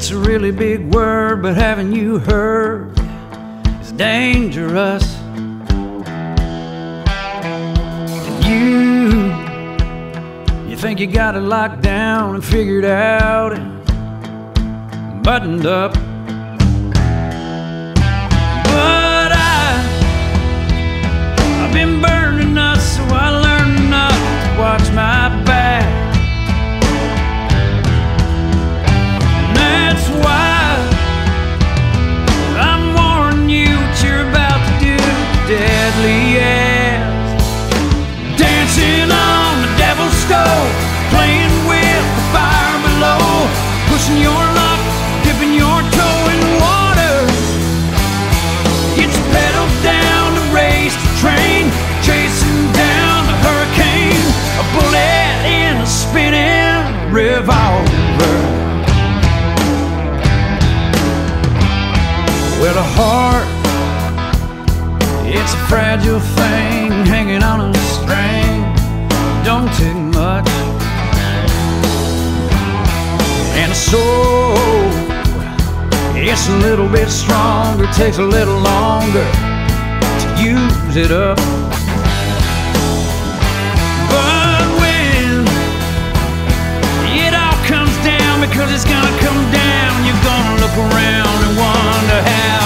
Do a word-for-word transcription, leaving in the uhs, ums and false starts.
It's a really big word, but haven't you heard? It's dangerous. And you, you think you got it locked down and figured out and buttoned up. But I, I've been burned enough, so I learned not to watch my back. And that's why I'm warning you what you're about to do. Deadly ass, dancing on the devil's stove, playing with the fire below, pushing your luck, dipping your toe in water. It's pedal down to race the train, chasing down the hurricane, a bullet in a spinning revolver. Well, a heart, it's a fragile thing hanging on a string, don't take much. And a soul, it's a little bit stronger, takes a little longer to use it up. But when it all comes down, because it's gonna come down, you're gonna look around and wonder how